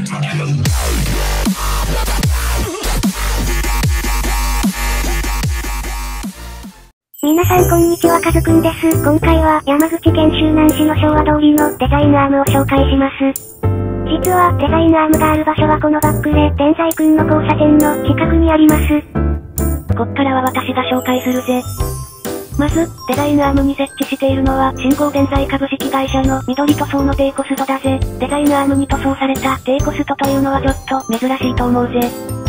皆さんこんにちは、かずくんです。今回は山口県周南市の昭和通りのデザインアームを紹介します。実はデザインアームがある場所はこのバックで天才くんの交差点の近くにあります。 こっからは私が紹介するぜ。まず、デザインアームに設置しているのは新興電材株式会社の緑塗装の低コストだぜ。デザインアームに塗装された低コストというのはちょっと珍しいと思うぜ。